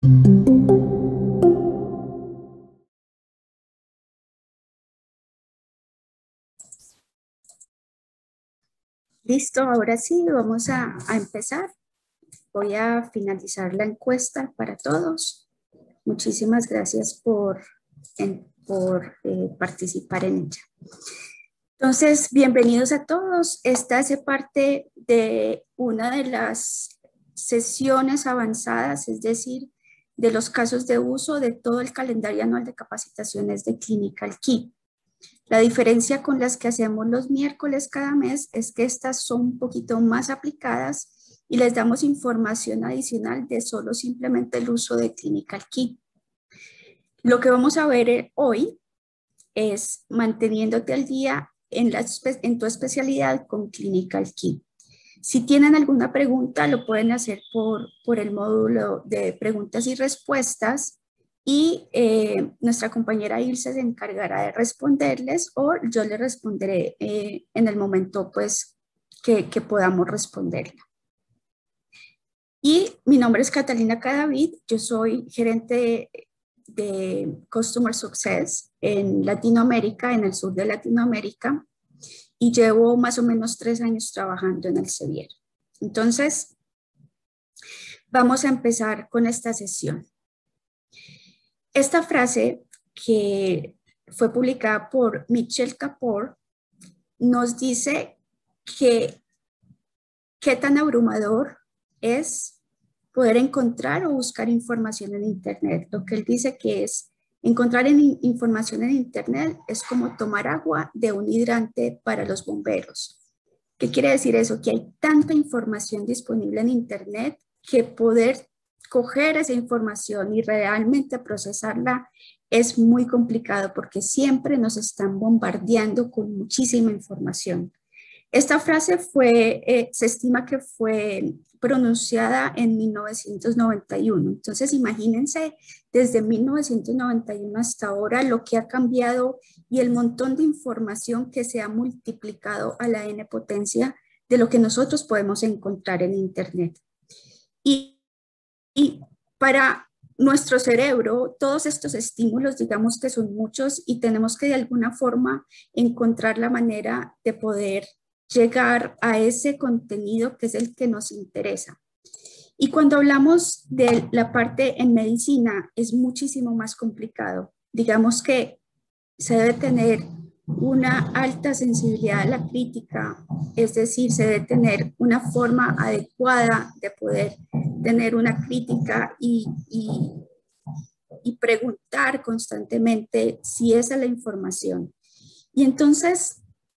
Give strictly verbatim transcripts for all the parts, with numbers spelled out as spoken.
Listo, ahora sí, vamos a, a empezar. Voy a finalizar la encuesta para todos. Muchísimas gracias por, en, por eh, participar en ella. Entonces, bienvenidos a todos. Esta hace parte de una de las sesiones avanzadas, es decir, de los casos de uso de todo el calendario anual de capacitaciones de Clinical Key. La diferencia con las que hacemos los miércoles cada mes es que estas son un poquito más aplicadas y les damos información adicional de solo simplemente el uso de Clinical Key. Lo que vamos a ver hoy es manteniéndote al día en, la, en tu especialidad con Clinical Key. Si tienen alguna pregunta, lo pueden hacer por, por el módulo de preguntas y respuestas y eh, nuestra compañera Ilse se encargará de responderles o yo le responderé eh, en el momento pues, que, que podamos responderla. Y mi nombre es Catalina Cadavid, yo soy gerente de Customer Success en Latinoamérica, en el sur de Latinoamérica, y llevo más o menos tres años trabajando en el Sevier. Entonces, vamos a empezar con esta sesión. Esta frase que fue publicada por Mitchell Kapor nos dice que qué tan abrumador es poder encontrar o buscar información en Internet. Lo que él dice que es encontrar en información en Internet es como tomar agua de un hidrante para los bomberos. ¿Qué quiere decir eso? Que hay tanta información disponible en Internet que poder coger esa información y realmente procesarla es muy complicado porque siempre nos están bombardeando con muchísima información. Esta frase fue, eh, se estima que fue pronunciada en mil novecientos noventa y uno. Entonces, imagínense desde mil novecientos noventa y uno hasta ahora lo que ha cambiado y el montón de información que se ha multiplicado a la n potencia de lo que nosotros podemos encontrar en Internet. Y, y para nuestro cerebro, todos estos estímulos, digamos que son muchos y tenemos que de alguna forma encontrar la manera de poder llegar a ese contenido que es el que nos interesa. Y cuando hablamos de la parte en medicina es muchísimo más complicado. Digamos que se debe tener una alta sensibilidad a la crítica, es decir, se debe tener una forma adecuada de poder tener una crítica y, y, y preguntar constantemente si esa es la información. Y entonces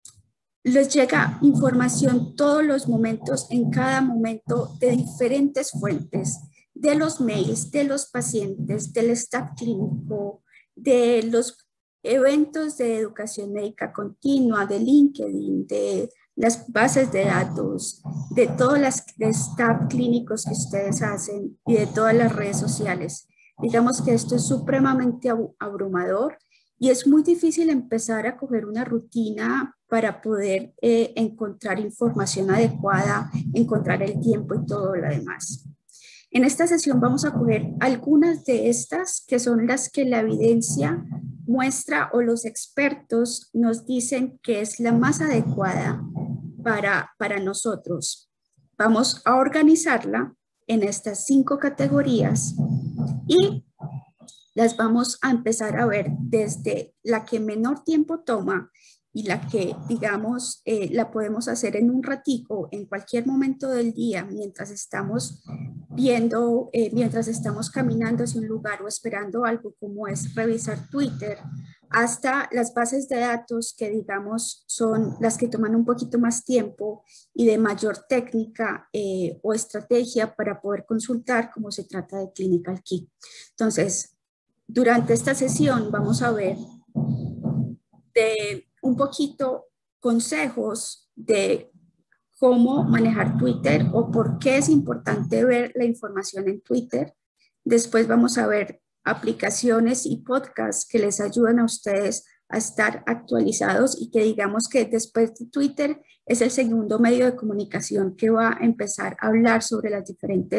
les llega información todos los momentos, en cada momento, de diferentes fuentes, de los mails, de los pacientes, del staff clínico, de los eventos de educación médica continua, de LinkedIn, de las bases de datos, de todos los staff clínicos que ustedes hacen y de todas las redes sociales. Digamos que esto es supremamente abrumador y es muy difícil empezar a coger una rutina para poder eh, encontrar información adecuada, encontrar el tiempo y todo lo demás. En esta sesión vamos a coger algunas de estas que son las que la evidencia muestra o los expertos nos dicen que es la más adecuada para, para nosotros. Vamos a organizarla en estas cinco categorías y las vamos a empezar a ver desde la que menor tiempo toma y la que, digamos, eh, la podemos hacer en un ratico, en cualquier momento del día, mientras estamos viendo, eh, mientras estamos caminando hacia un lugar o esperando algo, como es revisar Twitter, hasta las bases de datos que, digamos, son las que toman un poquito más tiempo y de mayor técnica eh, o estrategia para poder consultar cómo se trata de Clinical Key. Entonces, durante esta sesión vamos a ver de un poquito consejos de cómo manejar Twitter o por qué es importante ver la información en Twitter. Después vamos a ver aplicaciones y podcasts que les ayudan a ustedes a estar actualizados y que digamos que después de Twitter es el segundo medio de comunicación que va a empezar a hablar sobre las diferentes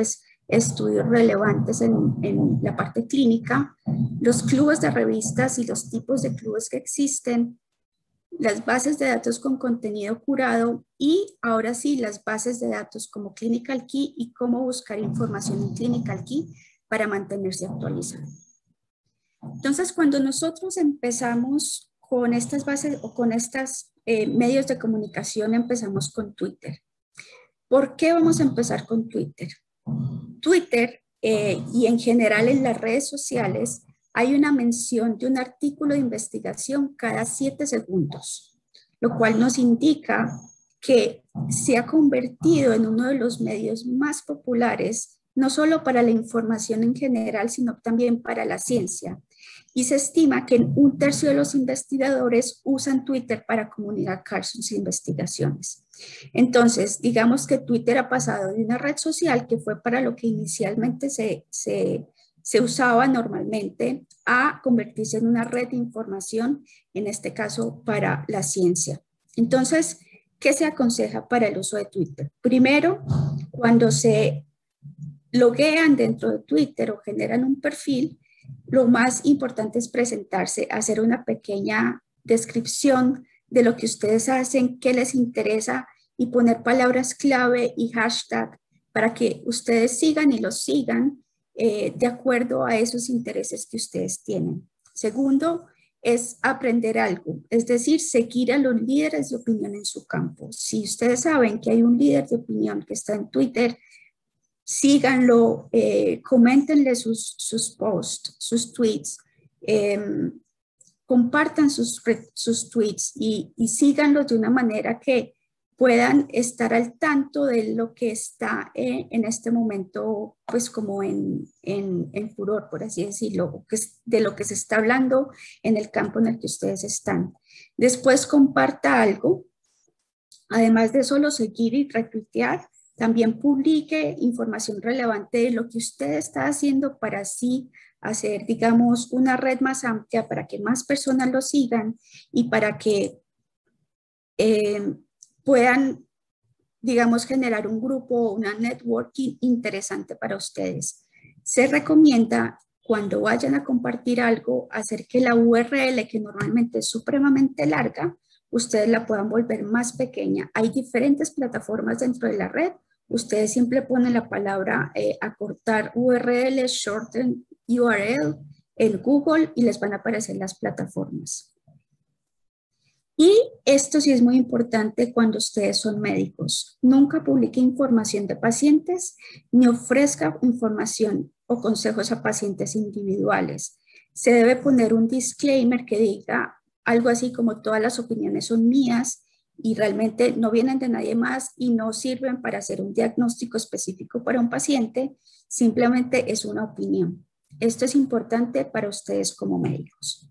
estudios relevantes en, en la parte clínica, los clubes de revistas y los tipos de clubes que existen, las bases de datos con contenido curado y ahora sí las bases de datos como Clinical Key y cómo buscar información en Clinical Key para mantenerse actualizado. Entonces, cuando nosotros empezamos con estas bases o con estos eh, medios de comunicación, empezamos con Twitter. ¿Por qué vamos a empezar con Twitter? Twitter eh, y en general en las redes sociales hay una mención de un artículo de investigación cada siete segundos, lo cual nos indica que se ha convertido en uno de los medios más populares, no solo para la información en general, sino también para la ciencia. Y se estima que un tercio de los investigadores usan Twitter para comunicar sus investigaciones. Entonces, digamos que Twitter ha pasado de una red social que fue para lo que inicialmente se, se, se usaba normalmente a convertirse en una red de información, en este caso para la ciencia. Entonces, ¿qué se aconseja para el uso de Twitter? Primero, cuando se loguean dentro de Twitter o generan un perfil, lo más importante es presentarse, hacer una pequeña descripción de lo que ustedes hacen, qué les interesa y poner palabras clave y hashtag para que ustedes sigan y los sigan eh, de acuerdo a esos intereses que ustedes tienen. Segundo, es aprender algo, es decir, seguir a los líderes de opinión en su campo. Si ustedes saben que hay un líder de opinión que está en Twitter, síganlo, eh, coméntenle sus, sus posts, sus tweets, eh, compartan sus, sus tweets y, y síganlos de una manera que puedan estar al tanto de lo que está eh, en este momento, pues como en, en, en furor, por así decirlo, de lo que se está hablando en el campo en el que ustedes están. Después comparta algo, además de solo seguir y retuitear, también publique información relevante de lo que usted está haciendo para así hacer, digamos, una red más amplia para que más personas lo sigan y para que eh, puedan, digamos, generar un grupo, una networking interesante para ustedes. Se recomienda cuando vayan a compartir algo, hacer que la U R L, que normalmente es supremamente larga, ustedes la puedan volver más pequeña. Hay diferentes plataformas dentro de la red. Ustedes siempre ponen la palabra eh, acortar U R L, shorten U R L en Google y les van a aparecer las plataformas. Y esto sí es muy importante cuando ustedes son médicos. Nunca publique información de pacientes ni ofrezca información o consejos a pacientes individuales. Se debe poner un disclaimer que diga algo así como todas las opiniones son mías y realmente no vienen de nadie más y no sirven para hacer un diagnóstico específico para un paciente, simplemente es una opinión. Esto es importante para ustedes como médicos.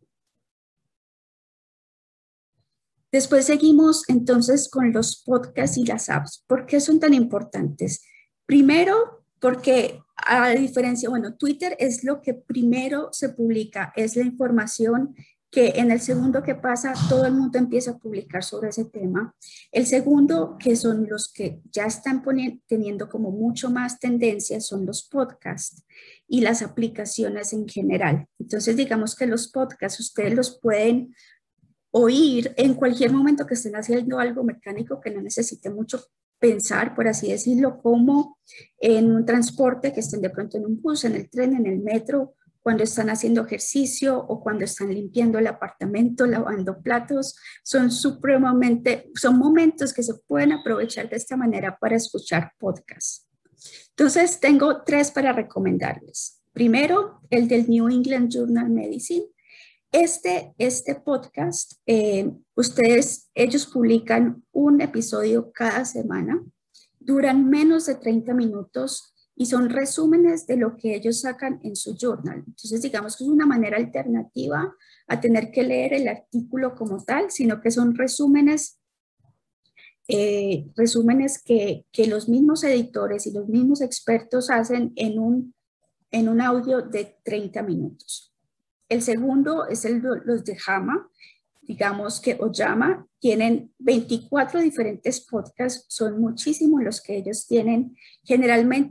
Después seguimos entonces con los podcasts y las apps. ¿Por qué son tan importantes? Primero, porque a diferencia, bueno, Twitter es lo que primero se publica, es la información que en el segundo que pasa todo el mundo empieza a publicar sobre ese tema. El segundo, que son los que ya están poniendo, teniendo como mucho más tendencia, son los podcasts y las aplicaciones en general. Entonces digamos que los podcasts ustedes los pueden oír en cualquier momento que estén haciendo algo mecánico que no necesite mucho pensar, por así decirlo, como en un transporte, que estén de pronto en un bus, en el tren, en el metro, cuando están haciendo ejercicio o cuando están limpiando el apartamento, lavando platos. Son supremamente, son momentos que se pueden aprovechar de esta manera para escuchar podcasts. Entonces, tengo tres para recomendarles. Primero, el del New England Journal Medicine. Este, este podcast, eh, ustedes, ellos publican un episodio cada semana, duran menos de treinta minutos y son resúmenes de lo que ellos sacan en su journal. Entonces, digamos que es una manera alternativa a tener que leer el artículo como tal, sino que son resúmenes, eh, resúmenes que, que los mismos editores y los mismos expertos hacen en un, en un audio de treinta minutos. El segundo es el, los de JAMA, digamos que Oyama, tienen veinticuatro diferentes podcasts, son muchísimos los que ellos tienen. Generalmente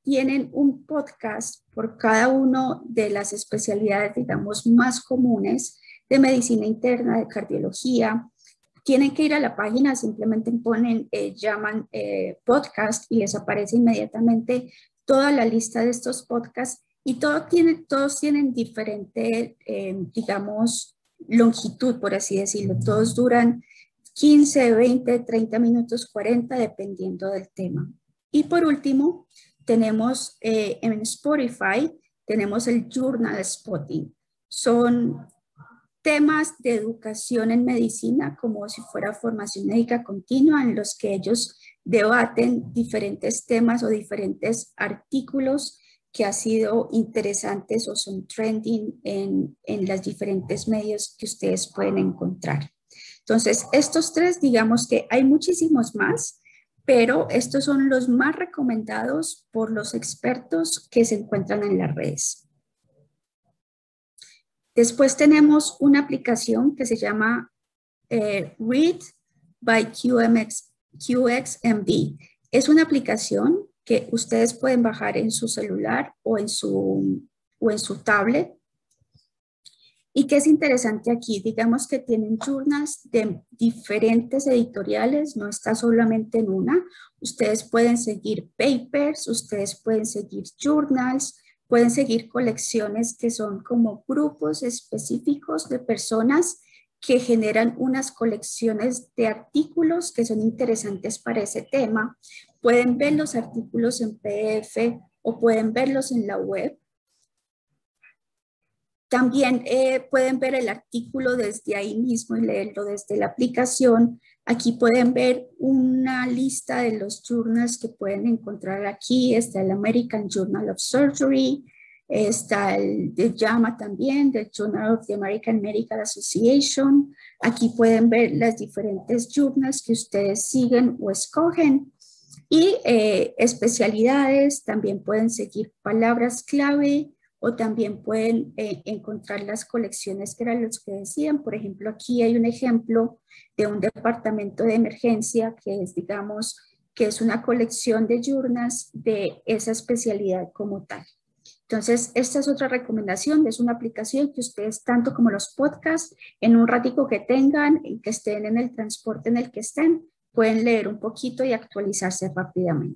tienen un podcast por cada una de las especialidades, digamos, más comunes de medicina interna, de cardiología. Tienen que ir a la página, simplemente ponen, eh, llaman eh, podcast y les aparece inmediatamente toda la lista de estos podcasts y todo tiene, todos tienen diferente, eh, digamos, longitud, por así decirlo. Todos duran quince, veinte, treinta minutos, cuarenta, dependiendo del tema. Y por último, tenemos eh, en Spotify, tenemos el Journal Spotting. Son temas de educación en medicina, como si fuera formación médica continua, en los que ellos debaten diferentes temas o diferentes artículos que han sido interesantes o son trending en, en los diferentes medios que ustedes pueden encontrar. Entonces, estos tres, digamos que hay muchísimos más, pero estos son los más recomendados por los expertos que se encuentran en las redes. Después tenemos una aplicación que se llama eh, Read by Q X M D. Es una aplicación que ustedes pueden bajar en su celular o en su, o en su tablet. ¿Y qué es interesante aquí? Digamos que tienen journals de diferentes editoriales, no está solamente en una. Ustedes pueden seguir papers, ustedes pueden seguir journals, pueden seguir colecciones que son como grupos específicos de personas que generan unas colecciones de artículos que son interesantes para ese tema. Pueden ver los artículos en P D F o pueden verlos en la web. También eh, pueden ver el artículo desde ahí mismo y leerlo desde la aplicación. Aquí pueden ver una lista de los journals que pueden encontrar aquí. Está el American Journal of Surgery, está el de JAMA también, del Journal of the American Medical Association. Aquí pueden ver las diferentes journals que ustedes siguen o escogen. Y eh, especialidades, también pueden seguir palabras clave, o también pueden eh, encontrar las colecciones que eran los que decían. Por ejemplo, aquí hay un ejemplo de un departamento de emergencia que es, digamos, que es una colección de journals de esa especialidad como tal. Entonces, esta es otra recomendación, es una aplicación que ustedes, tanto como los podcasts, en un ratico que tengan, que estén en el transporte en el que estén, pueden leer un poquito y actualizarse rápidamente.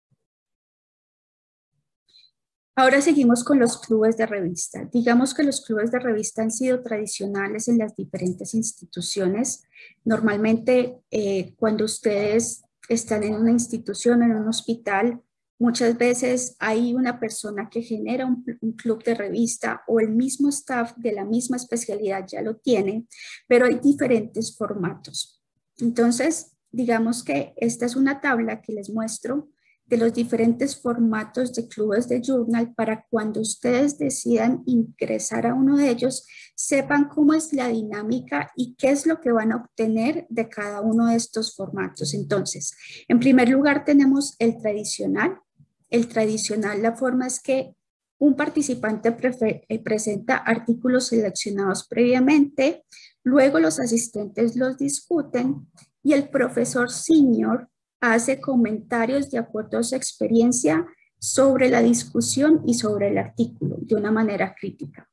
Ahora seguimos con los clubes de revista. Digamos que los clubes de revista han sido tradicionales en las diferentes instituciones. Normalmente eh, cuando ustedes están en una institución, en un hospital, muchas veces hay una persona que genera un, un club de revista o el mismo staff de la misma especialidad ya lo tiene, pero hay diferentes formatos. Entonces, digamos que esta es una tabla que les muestro de los diferentes formatos de clubes de journal para cuando ustedes decidan ingresar a uno de ellos, sepan cómo es la dinámica y qué es lo que van a obtener de cada uno de estos formatos. Entonces, en primer lugar tenemos el tradicional. El tradicional, la forma es que un participante presenta artículos seleccionados previamente, luego los asistentes los discuten y el profesor senior hace comentarios de acuerdo a su experiencia sobre la discusión y sobre el artículo de una manera crítica.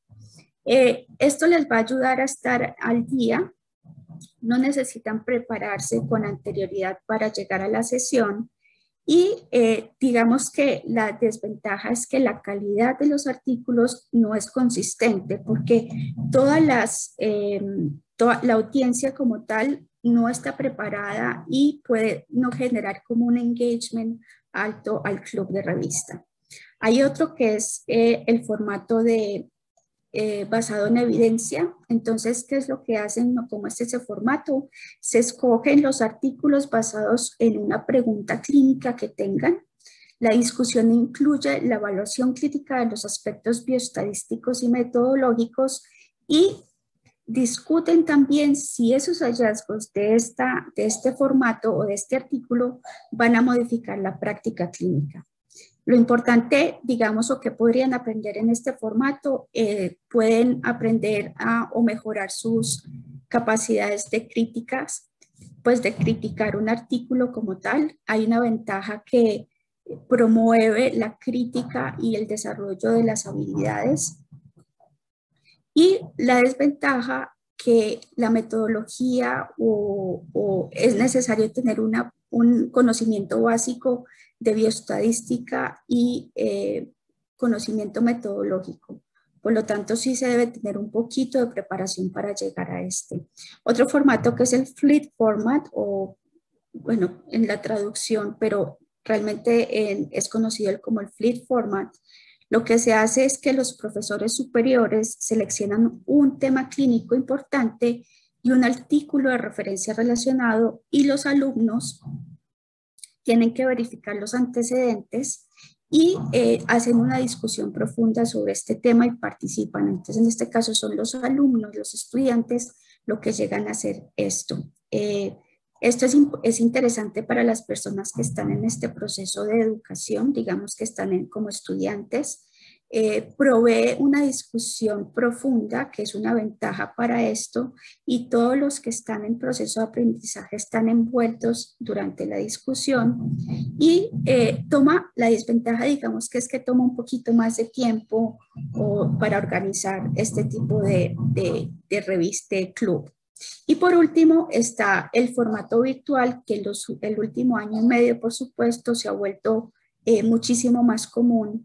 Eh, esto les va a ayudar a estar al día. No necesitan prepararse con anterioridad para llegar a la sesión. Y eh, digamos que la desventaja es que la calidad de los artículos no es consistente porque todas las, eh, toda la audiencia como tal no está preparada y puede no generar como un engagement alto al club de revista. Hay otro que es eh, el formato de eh, basado en evidencia. Entonces, ¿qué es lo que hacen? ¿Cómo es ese formato? Se escogen los artículos basados en una pregunta clínica que tengan. La discusión incluye la evaluación crítica de los aspectos bioestadísticos y metodológicos y discuten también si esos hallazgos de, esta, de este formato o de este artículo van a modificar la práctica clínica. Lo importante, digamos, o que podrían aprender en este formato, eh, pueden aprender a o mejorar sus capacidades de críticas, pues de criticar un artículo como tal. Hay una ventaja que promueve la crítica y el desarrollo de las habilidades. Y la desventaja que la metodología o, o es necesario tener una, un conocimiento básico de bioestadística y eh, conocimiento metodológico. Por lo tanto, sí se debe tener un poquito de preparación para llegar a este. Otro formato que es el Fleet Format, o bueno, en la traducción, pero realmente en, es conocido como el Fleet Format. Lo que se hace es que los profesores superiores seleccionan un tema clínico importante y un artículo de referencia relacionado, y los alumnos tienen que verificar los antecedentes y eh, hacen una discusión profunda sobre este tema y participan. Entonces, en este caso son los alumnos, los estudiantes, lo que llegan a hacer esto. Eh, esto es, es interesante para las personas que están en este proceso de educación, digamos que están en, como estudiantes. Eh, provee una discusión profunda, que es una ventaja para esto, y todos los que están en proceso de aprendizaje están envueltos durante la discusión. Y eh, toma la desventaja, digamos, que es que toma un poquito más de tiempo o, para organizar este tipo de, de, de revista, de club. Y por último está el formato virtual, que los, el último año y medio, por supuesto, se ha vuelto eh, muchísimo más común,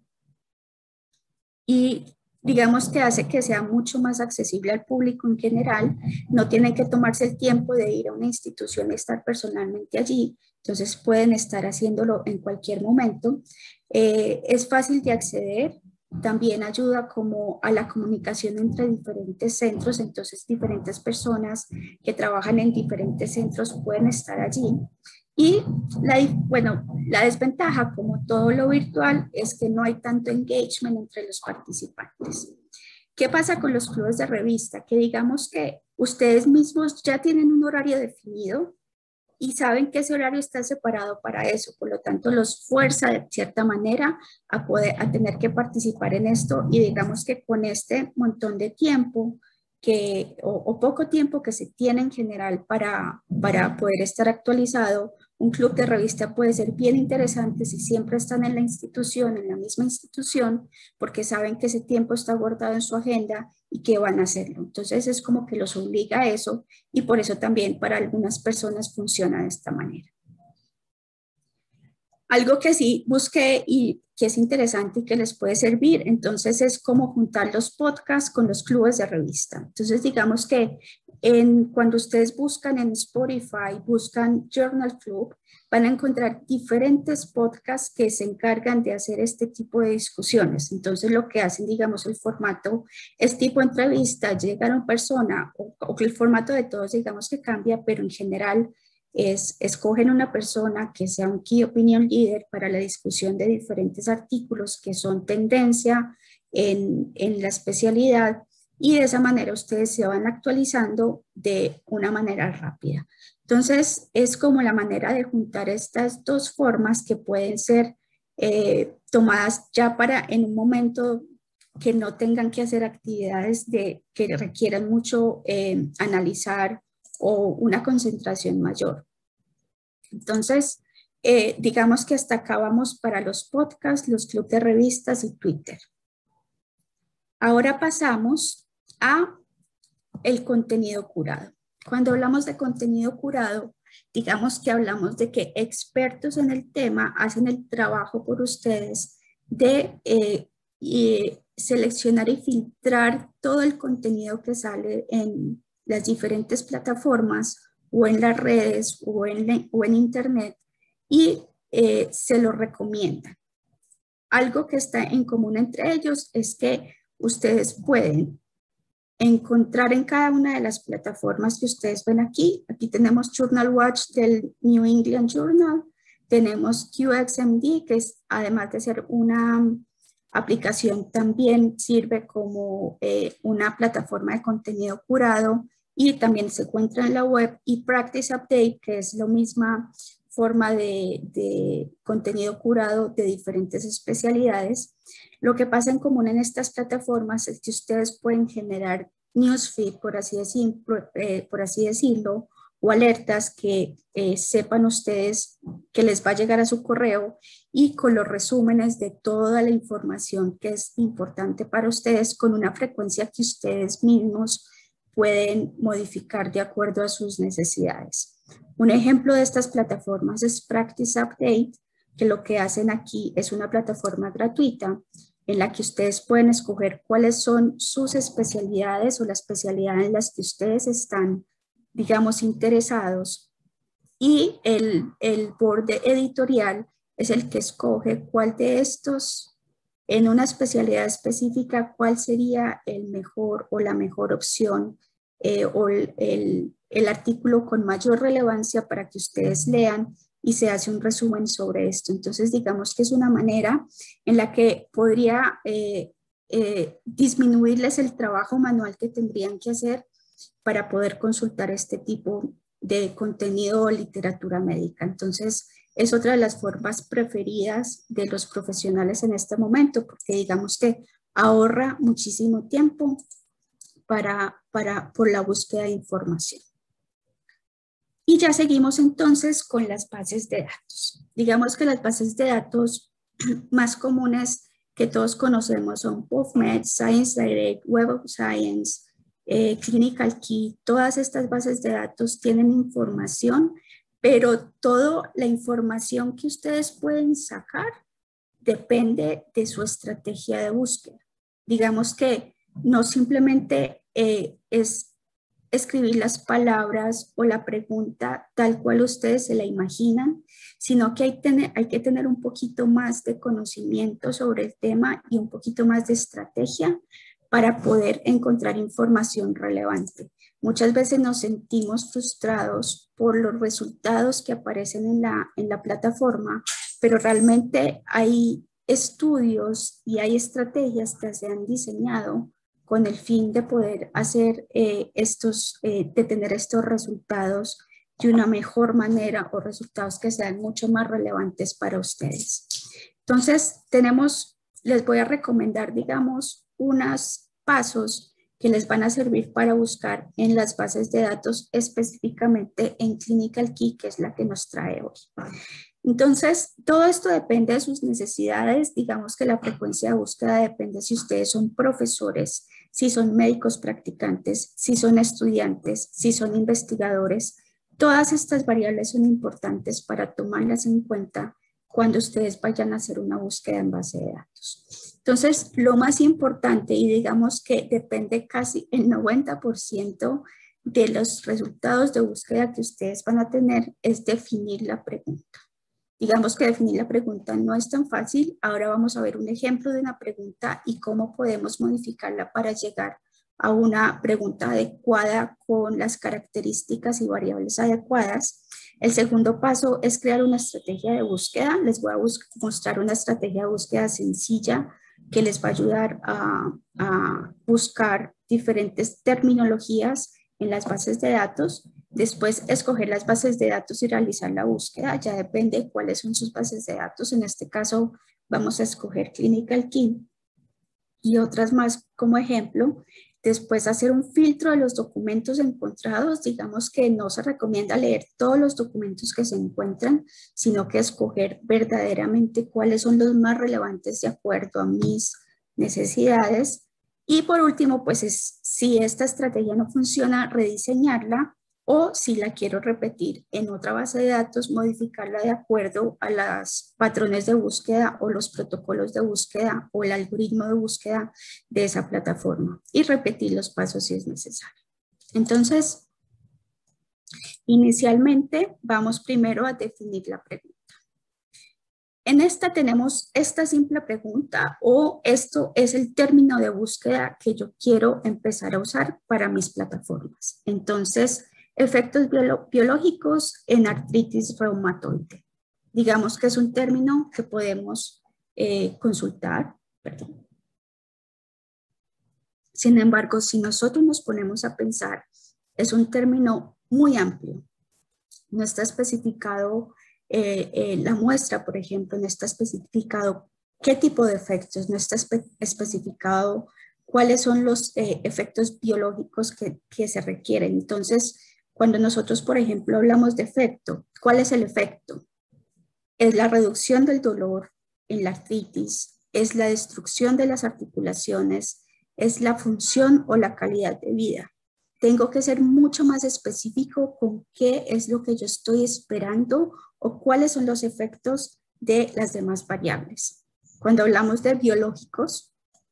y digamos que hace que sea mucho más accesible al público en general. No tienen que tomarse el tiempo de ir a una institución y estar personalmente allí, entonces pueden estar haciéndolo en cualquier momento. Eh, es fácil de acceder, también ayuda como a la comunicación entre diferentes centros, entonces diferentes personas que trabajan en diferentes centros pueden estar allí. Y la, bueno, la desventaja, como todo lo virtual, es que no hay tanto engagement entre los participantes. ¿Qué pasa con los clubes de revista? Que digamos que ustedes mismos ya tienen un horario definido y saben que ese horario está separado para eso, por lo tanto los fuerza de cierta manera a, poder, a tener que participar en esto, y digamos que con este montón de tiempo que, o, o poco tiempo que se tiene en general para, para poder estar actualizado, un club de revista puede ser bien interesante si siempre están en la institución, en la misma institución, porque saben que ese tiempo está guardado en su agenda y que van a hacerlo. Entonces es como que los obliga a eso, y por eso también para algunas personas funciona de esta manera. Algo que sí busqué y que es interesante y que les puede servir, entonces, es cómo juntar los podcasts con los clubes de revista. Entonces, digamos que en, cuando ustedes buscan en Spotify, buscan Journal Club, van a encontrar diferentes podcasts que se encargan de hacer este tipo de discusiones. Entonces, lo que hacen, digamos, el formato es tipo entrevista, llega una persona, o, o que el formato de todos, digamos que cambia, pero en general es, escogen una persona que sea un Key Opinion Leader para la discusión de diferentes artículos que son tendencia en, en la especialidad, y de esa manera ustedes se van actualizando de una manera rápida. Entonces, es como la manera de juntar estas dos formas que pueden ser eh, tomadas ya para en un momento que no tengan que hacer actividades de, que requieran mucho eh, analizar o una concentración mayor. Entonces, eh, digamos que hasta acá vamos para los podcasts, los clubes de revistas y Twitter. Ahora pasamos a el contenido curado. Cuando hablamos de contenido curado, digamos que hablamos de que expertos en el tema hacen el trabajo por ustedes de eh, y seleccionar y filtrar todo el contenido que sale en las diferentes plataformas o en las redes o en, o en internet, y eh, se lo recomiendan. Algo que está en común entre ellos es que ustedes pueden encontrar en cada una de las plataformas que ustedes ven aquí. Aquí tenemos Journal Watch del New England Journal, tenemos Q X M D, que es, además de ser una aplicación, también sirve como eh, una plataforma de contenido curado y también se encuentra en la web, y Practice Update, que es la misma forma de, de contenido curado de diferentes especialidades. Lo que pasa en común en estas plataformas es que ustedes pueden generar newsfeed, por así, decir, por, eh, por así decirlo, o alertas que eh, sepan ustedes que les va a llegar a su correo y con los resúmenes de toda la información que es importante para ustedes con una frecuencia que ustedes mismos pueden modificar de acuerdo a sus necesidades. Un ejemplo de estas plataformas es Practice Update, que lo que hacen aquí es una plataforma gratuita en la que ustedes pueden escoger cuáles son sus especialidades o la especialidad en las que ustedes están, digamos, interesados. Y el, el board editorial es el que escoge cuál de estos, en una especialidad específica, cuál sería el mejor o la mejor opción eh, o el, el, el artículo con mayor relevancia para que ustedes lean y se hace un resumen sobre esto. Entonces, digamos que es una manera en la que podría eh, eh, disminuirles el trabajo manual que tendrían que hacer para poder consultar este tipo de contenido o literatura médica. Entonces, es otra de las formas preferidas de los profesionales en este momento, porque digamos que ahorra muchísimo tiempo para, para, por la búsqueda de información. Y ya seguimos entonces con las bases de datos. Digamos que las bases de datos más comunes que todos conocemos son PubMed, ScienceDirect, Web of Science, eh, Clinical Key. Todas estas bases de datos tienen información, pero toda la información que ustedes pueden sacar depende de su estrategia de búsqueda. Digamos que no simplemente eh, es escribir las palabras o la pregunta tal cual ustedes se la imaginan, sino que hay, tener, hay que tener un poquito más de conocimiento sobre el tema y un poquito más de estrategia para poder encontrar información relevante. Muchas veces nos sentimos frustrados por los resultados que aparecen en la, en la plataforma, pero realmente hay estudios y hay estrategias que se han diseñado con el fin de poder hacer eh, estos, eh, de tener estos resultados de una mejor manera o resultados que sean mucho más relevantes para ustedes. Entonces, tenemos, les voy a recomendar, digamos, unos pasos que les van a servir para buscar en las bases de datos, específicamente en Clinical Key, que es la que nos trae hoy. Entonces, todo esto depende de sus necesidades. Digamos que la frecuencia de búsqueda depende si ustedes son profesores, si son médicos practicantes, si son estudiantes, si son investigadores. Todas estas variables son importantes para tomarlas en cuenta cuando ustedes vayan a hacer una búsqueda en base de datos. Entonces, lo más importante, y digamos que depende casi el noventa por ciento de los resultados de búsqueda que ustedes van a tener, es definir la pregunta. Digamos que definir la pregunta no es tan fácil. Ahora vamos a ver un ejemplo de una pregunta y cómo podemos modificarla para llegar a una pregunta adecuada con las características y variables adecuadas. El segundo paso es crear una estrategia de búsqueda. Les voy a mostrar una estrategia de búsqueda sencilla que les va a ayudar a, a buscar diferentes terminologías en las bases de datos. Después, escoger las bases de datos y realizar la búsqueda. Ya depende de cuáles son sus bases de datos. En este caso, vamos a escoger Clinical Key y otras más como ejemplo. Después, hacer un filtro de los documentos encontrados. Digamos que no se recomienda leer todos los documentos que se encuentran, sino que escoger verdaderamente cuáles son los más relevantes de acuerdo a mis necesidades. Y por último, pues es, si esta estrategia no funciona, rediseñarla. O si la quiero repetir en otra base de datos, modificarla de acuerdo a los patrones de búsqueda o los protocolos de búsqueda o el algoritmo de búsqueda de esa plataforma y repetir los pasos si es necesario. Entonces, inicialmente vamos primero a definir la pregunta. En esta tenemos esta simple pregunta o esto es el término de búsqueda que yo quiero empezar a usar para mis plataformas. Entonces, efectos biolo- biológicos en artritis reumatoide. Digamos que es un término que podemos eh, consultar. Perdón. Sin embargo, si nosotros nos ponemos a pensar, es un término muy amplio. No está especificado eh, eh, la muestra, por ejemplo, no está especificado qué tipo de efectos, no está espe- especificado cuáles son los eh, efectos biológicos que, que se requieren. Entonces, Cuando nosotros, por ejemplo, hablamos de efecto, ¿cuál es el efecto? Es la reducción del dolor en la artritis, es la destrucción de las articulaciones, es la función o la calidad de vida. Tengo que ser mucho más específico con qué es lo que yo estoy esperando o cuáles son los efectos de las demás variables. Cuando hablamos de biológicos,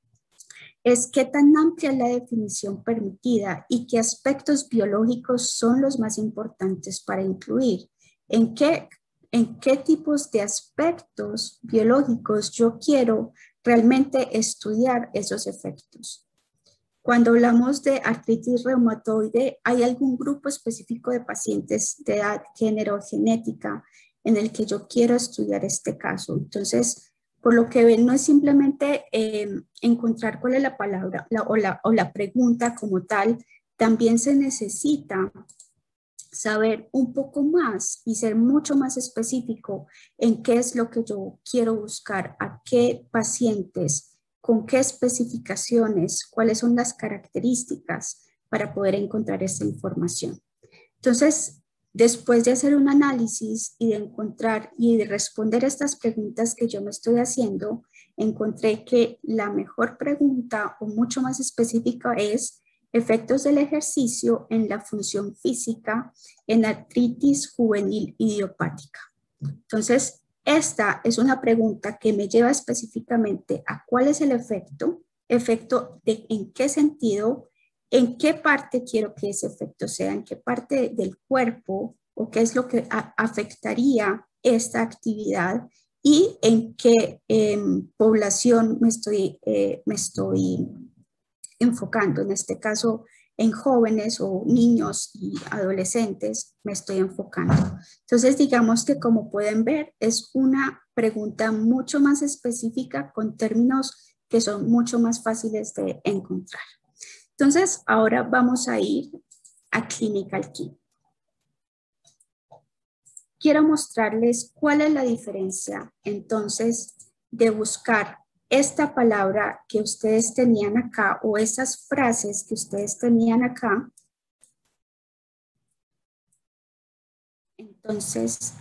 es qué tan amplia es la definición permitida y qué aspectos biológicos son los más importantes para incluir. ¿En qué, en qué tipos de aspectos biológicos yo quiero realmente estudiar esos efectos? Cuando hablamos de artritis reumatoide, ¿hay algún grupo específico de pacientes de edad, género, genética en el que yo quiero estudiar este caso? Entonces, por lo que ven, no es simplemente eh, encontrar cuál es la palabra la, o, la, o la pregunta como tal, también se necesita saber un poco más y ser mucho más específico en qué es lo que yo quiero buscar, a qué pacientes, con qué especificaciones, cuáles son las características para poder encontrar esta información. Entonces, después de hacer un análisis y de encontrar y de responder estas preguntas que yo me estoy haciendo, encontré que la mejor pregunta o mucho más específica es efectos del ejercicio en la función física en artritis juvenil idiopática. Entonces, esta es una pregunta que me lleva específicamente a cuál es el efecto, efecto de en qué sentido, en qué parte quiero que ese efecto sea, en qué parte del cuerpo o qué es lo que a, afectaría esta actividad y en qué eh, población me estoy, eh, me estoy enfocando. En este caso, en jóvenes o niños y adolescentes me estoy enfocando. Entonces, digamos que como pueden ver, es una pregunta mucho más específica con términos que son mucho más fáciles de encontrar. Entonces, ahora vamos a ir a Clinical Key. Quiero mostrarles cuál es la diferencia, entonces, de buscar esta palabra que ustedes tenían acá o esas frases que ustedes tenían acá. Entonces,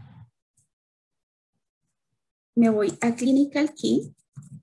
me voy a Clinical Key.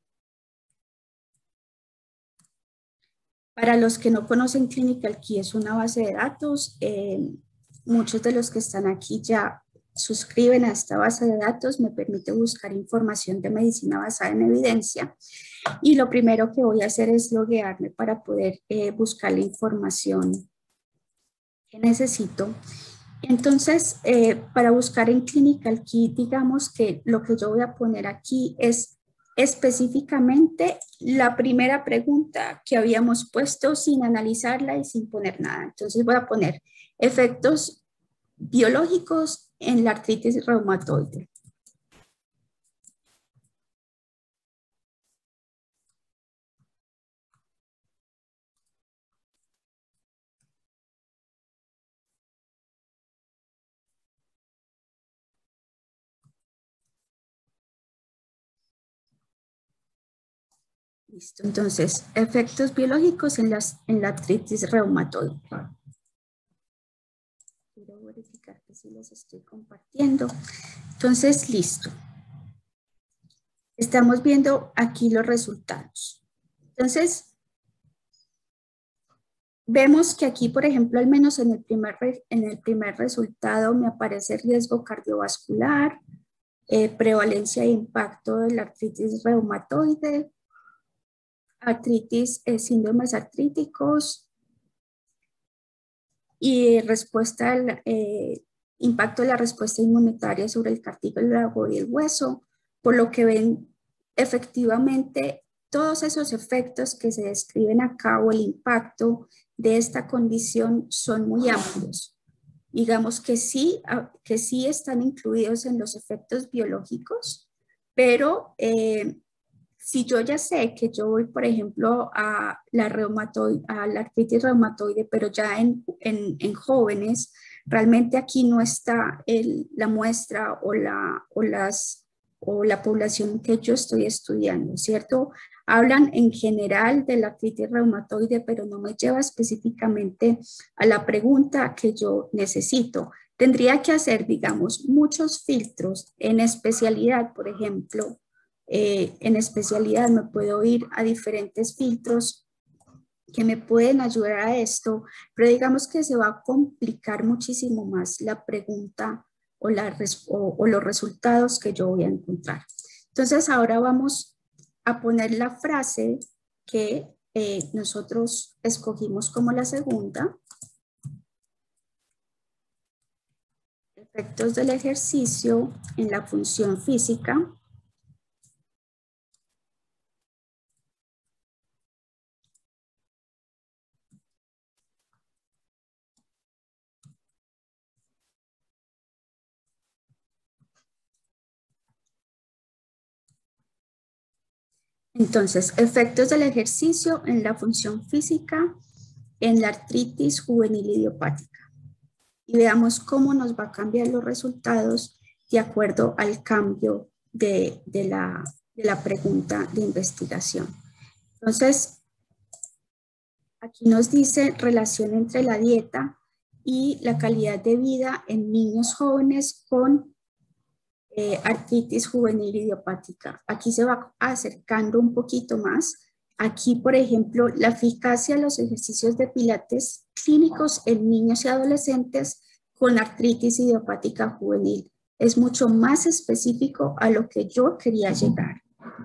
Para los que no conocen, Clinical Key es una base de datos. Eh, muchos de los que están aquí ya suscriben a esta base de datos. Me permite buscar información de medicina basada en evidencia. Y lo primero que voy a hacer es loguearme para poder eh, buscar la información que necesito. Entonces, eh, para buscar en Clinical Key, digamos que lo que yo voy a poner aquí es específicamente la primera pregunta que habíamos puesto sin analizarla y sin poner nada. Entonces voy a poner efectos biológicos en la artritis reumatoide. Listo, entonces, efectos biológicos en, las, en la artritis reumatoide. Quiero verificar que sí les estoy compartiendo. Entonces, listo. Estamos viendo aquí los resultados. Entonces, vemos que aquí, por ejemplo, al menos en el primer, en el primer resultado me aparece riesgo cardiovascular, eh, prevalencia e impacto de la artritis reumatoide, artritis, eh, síndromes artríticos y respuesta al eh, impacto de la respuesta inmunitaria sobre el cartílago y el hueso, por lo que ven efectivamente todos esos efectos que se describen acá o el impacto de esta condición son muy amplios. Digamos que sí, que sí están incluidos en los efectos biológicos, pero eh, si yo ya sé que yo voy, por ejemplo, a la, reumatoide, a la artritis reumatoide, pero ya en, en, en jóvenes, realmente aquí no está el, la muestra o, la, o las o la población que yo estoy estudiando, ¿cierto? Hablan en general de la artritis reumatoide, pero no me lleva específicamente a la pregunta que yo necesito. Tendría que hacer, digamos, muchos filtros en especialidad, por ejemplo, eh, en especialidad me puedo ir a diferentes filtros que me pueden ayudar a esto, pero digamos que se va a complicar muchísimo más la pregunta o, la, o, o los resultados que yo voy a encontrar. Entonces ahora vamos a poner la frase que eh, nosotros escogimos como la segunda. Efectos del ejercicio en la función física. Entonces, efectos del ejercicio en la función física en la artritis juvenil idiopática. Y veamos cómo nos va a cambiar los resultados de acuerdo al cambio de, de, la, de la pregunta de investigación. Entonces, aquí nos dice relación entre la dieta y la calidad de vida en niños jóvenes con eh, artritis juvenil idiopática. Aquí se va acercando un poquito más. Aquí, por ejemplo, la eficacia de los ejercicios de pilates clínicos en niños y adolescentes con artritis idiopática juvenil. Es mucho más específico a lo que yo quería llegar.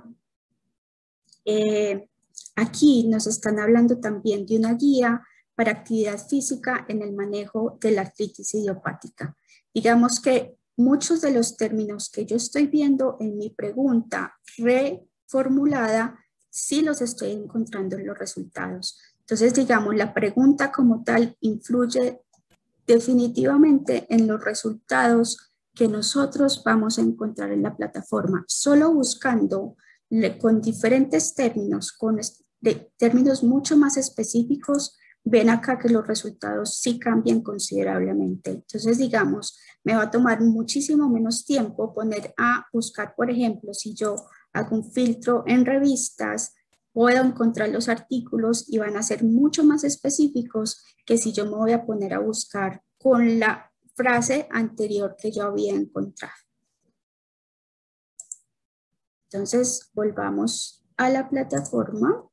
Eh, aquí nos están hablando también de una guía para actividad física en el manejo de la artritis idiopática. Digamos que muchos de los términos que yo estoy viendo en mi pregunta reformulada, sí los estoy encontrando en los resultados. Entonces, digamos, la pregunta como tal influye definitivamente en los resultados que nosotros vamos a encontrar en la plataforma. Solo buscando con diferentes términos, con de, términos mucho más específicos, ven acá que los resultados sí cambian considerablemente. Entonces, digamos, me va a tomar muchísimo menos tiempo poner a buscar, por ejemplo, si yo hago un filtro en revistas, puedo encontrar los artículos y van a ser mucho más específicos que si yo me voy a poner a buscar con la frase anterior que yo había encontrado. Entonces, volvamos a la plataforma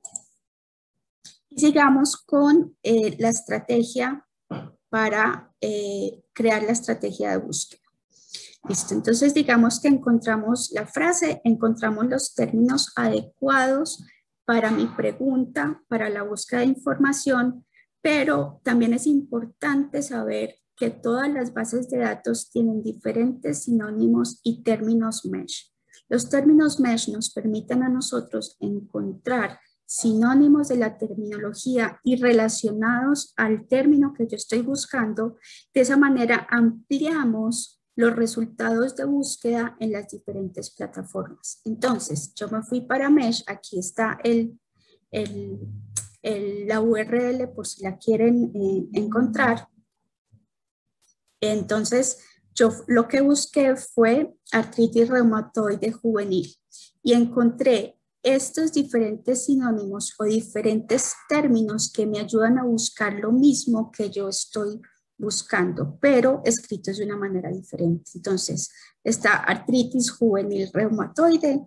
y sigamos con eh, la estrategia para eh, crear la estrategia de búsqueda. Listo, entonces digamos que encontramos la frase, encontramos los términos adecuados para mi pregunta, para la búsqueda de información, pero también es importante saber que todas las bases de datos tienen diferentes sinónimos y términos mesh. Los términos mesh nos permiten a nosotros encontrar sinónimos de la terminología y relacionados al término que yo estoy buscando. De esa manera ampliamos los resultados de búsqueda en las diferentes plataformas. Entonces, yo me fui para Mesh, aquí está el, el, el, la U R L por si la quieren eh, encontrar. Entonces, yo lo que busqué fue artritis reumatoide juvenil y encontré estos diferentes sinónimos o diferentes términos que me ayudan a buscar lo mismo que yo estoy buscando, pero escritos de una manera diferente. Entonces, está artritis juvenil reumatoide.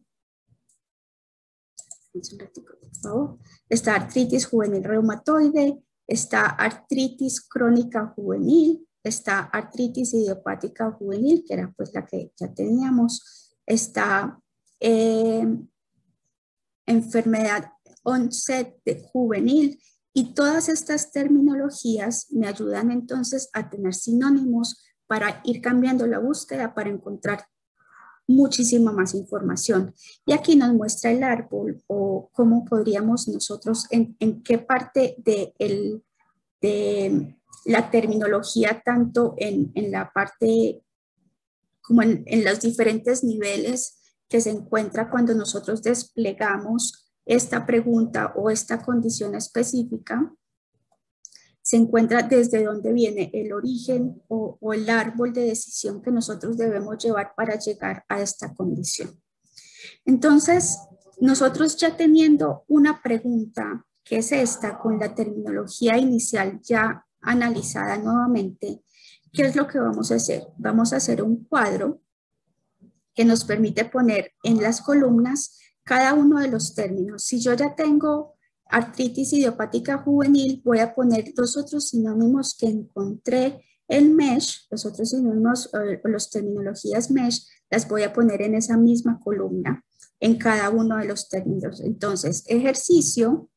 Un ratito, por favor. Está artritis juvenil reumatoide, está artritis crónica juvenil, está artritis idiopática juvenil, que era pues la que ya teníamos, está eh, enfermedad onset de juvenil, y todas estas terminologías me ayudan entonces a tener sinónimos para ir cambiando la búsqueda para encontrar muchísima más información. Y aquí nos muestra el árbol o cómo podríamos nosotros, en, en qué parte de, el, de la terminología, tanto en, en la parte como en, en los diferentes niveles que se encuentra cuando nosotros desplegamos esta pregunta o esta condición específica, se encuentra desde dónde viene el origen o, o el árbol de decisión que nosotros debemos llevar para llegar a esta condición. Entonces, nosotros ya teniendo una pregunta, que es esta, con la terminología inicial ya analizada nuevamente, ¿qué es lo que vamos a hacer? Vamos a hacer un cuadro que nos permite poner en las columnas cada uno de los términos. Si yo ya tengo artritis idiopática juvenil, voy a poner los otros sinónimos que encontré en MESH, los otros sinónimos o las terminologías MESH, las voy a poner en esa misma columna, en cada uno de los términos. Entonces, ejercicio,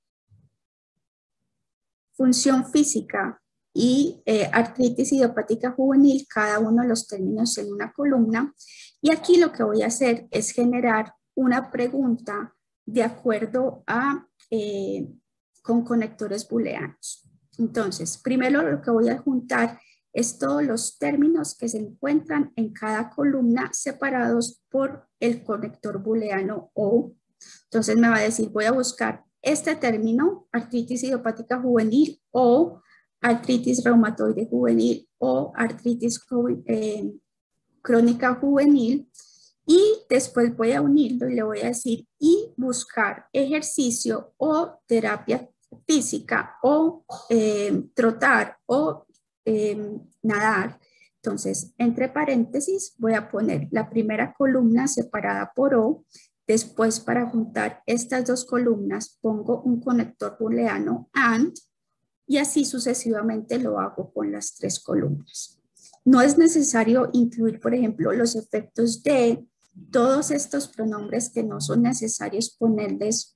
función física y eh, artritis idiopática juvenil, cada uno de los términos en una columna. Y aquí lo que voy a hacer es generar una pregunta de acuerdo a, eh, con conectores booleanos. Entonces, primero lo que voy a juntar es todos los términos que se encuentran en cada columna separados por el conector booleano O. Entonces me va a decir, voy a buscar este término, artritis idiopática juvenil o artritis reumatoide juvenil o artritis eh, crónica juvenil, y después voy a unirlo y le voy a decir y buscar ejercicio o terapia física o eh, trotar o eh, nadar. Entonces, entre paréntesis voy a poner la primera columna separada por O. Después, para juntar estas dos columnas, pongo un conector booleano AND, y así sucesivamente lo hago con las tres columnas. No es necesario incluir, por ejemplo, los efectos de todos estos pronombres que no son necesarios ponerles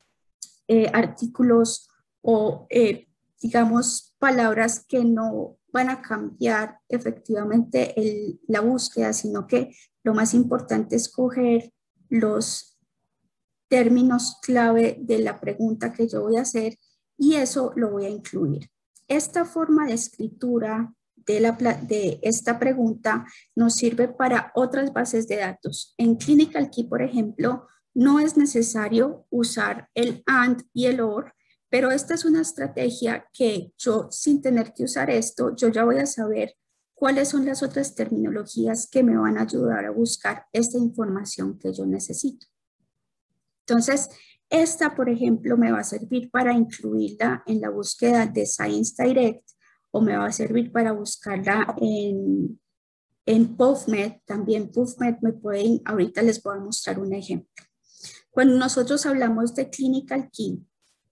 eh, artículos o, eh, digamos, palabras que no van a cambiar efectivamente el, la búsqueda, sino que lo más importante es coger los términos clave de la pregunta que yo voy a hacer y eso lo voy a incluir. Esta forma de escritura de, la, de esta pregunta nos sirve para otras bases de datos. En Clinical Key, por ejemplo, no es necesario usar el AND y el OR, pero esta es una estrategia que yo, sin tener que usar esto, yo ya voy a saber cuáles son las otras terminologías que me van a ayudar a buscar esta información que yo necesito. Entonces, esta, por ejemplo, me va a servir para incluirla en la búsqueda de Science Direct o me va a servir para buscarla en, en PubMed. También PubMed me pueden, ahorita les voy a mostrar un ejemplo. Cuando nosotros hablamos de Clinical Key,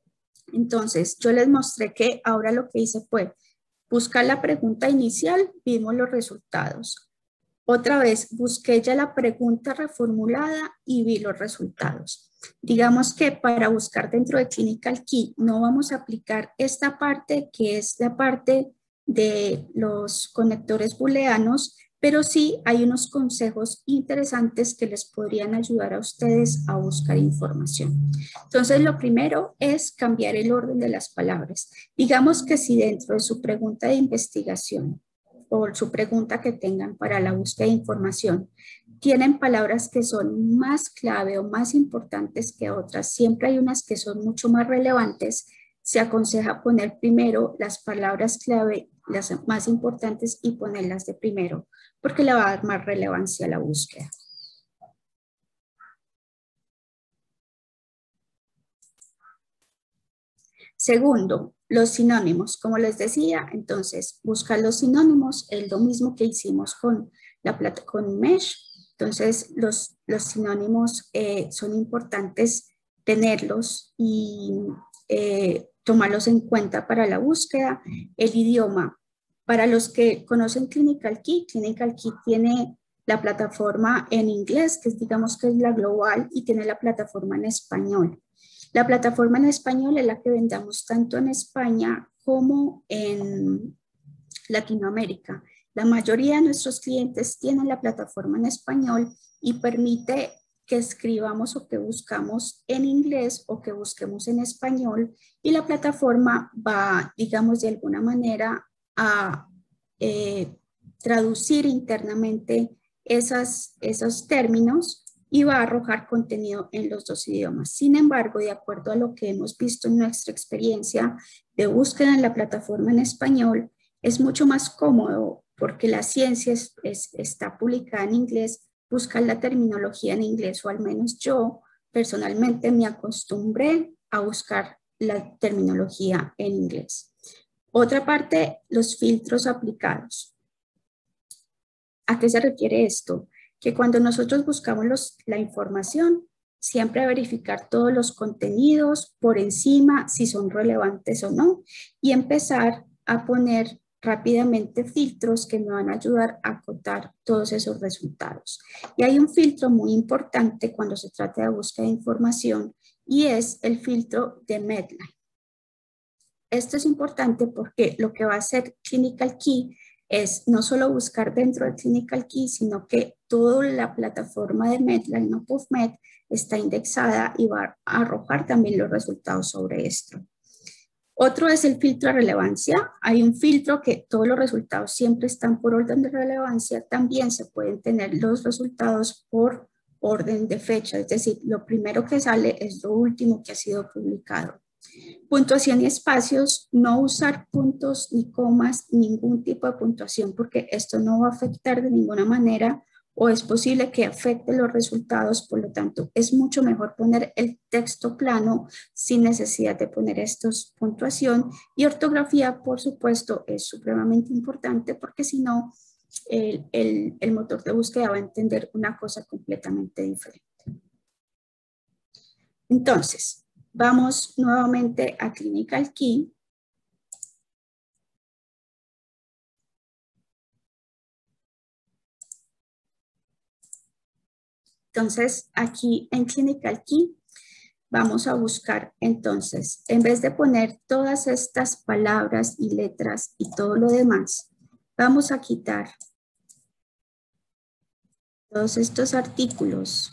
entonces yo les mostré que ahora lo que hice fue buscar la pregunta inicial, vimos los resultados. Otra vez busqué ya la pregunta reformulada y vi los resultados. Digamos que para buscar dentro de Clinical Key no vamos a aplicar esta parte que es la parte de los conectores booleanos, pero sí hay unos consejos interesantes que les podrían ayudar a ustedes a buscar información. Entonces lo primero es cambiar el orden de las palabras. Digamos que si dentro de su pregunta de investigación o su pregunta que tengan para la búsqueda de información, tienen palabras que son más clave o más importantes que otras, siempre hay unas que son mucho más relevantes, se aconseja poner primero las palabras clave, las más importantes y ponerlas de primero, porque le va a dar más relevancia a la búsqueda. Segundo, los sinónimos. Como les decía, entonces, buscar los sinónimos es lo mismo que hicimos con, la plata, con MESH. Entonces, los, los sinónimos eh, son importantes tenerlos y eh, tomarlos en cuenta para la búsqueda. El idioma. Para los que conocen Clinical Key, Clinical Key tiene la plataforma en inglés, que es, digamos que es la global, y tiene la plataforma en español. La plataforma en español es la que vendamos tanto en España como en Latinoamérica. La mayoría de nuestros clientes tienen la plataforma en español y permite que escribamos o que buscamos en inglés o que busquemos en español, y la plataforma va, digamos, de alguna manera a eh, traducir internamente esas, esos términos y va a arrojar contenido en los dos idiomas. Sin embargo, de acuerdo a lo que hemos visto en nuestra experiencia de búsqueda en la plataforma en español, es mucho más cómodo porque la ciencia es, es, está publicada en inglés, buscar la terminología en inglés, o al menos yo personalmente me acostumbré a buscar la terminología en inglés. Otra parte, los filtros aplicados. ¿A qué se refiere esto? Que cuando nosotros buscamos los, la información, siempre verificar todos los contenidos por encima, si son relevantes o no, y empezar a poner rápidamente filtros que me van a ayudar a acotar todos esos resultados. Y hay un filtro muy importante cuando se trata de búsqueda de información y es el filtro de Medline. Esto es importante porque lo que va a hacer Clinical Key es no solo buscar dentro de Clinical Key, sino que toda la plataforma de Medline o PubMed está indexada y va a arrojar también los resultados sobre esto. Otro es el filtro de relevancia. Hay un filtro que todos los resultados siempre están por orden de relevancia. También se pueden tener los resultados por orden de fecha, es decir, lo primero que sale es lo último que ha sido publicado. Puntuación y espacios, no usar puntos ni comas, ningún tipo de puntuación, porque esto no va a afectar de ninguna manera o es posible que afecte los resultados. Por lo tanto, es mucho mejor poner el texto plano sin necesidad de poner estos puntuación. Y ortografía, por supuesto, es supremamente importante porque si no, el, el, el motor de búsqueda va a entender una cosa completamente diferente. Entonces, vamos nuevamente a Clinical Key. Entonces, aquí en Clinical Key vamos a buscar, entonces, en vez de poner todas estas palabras y letras y todo lo demás, vamos a quitar todos estos artículos.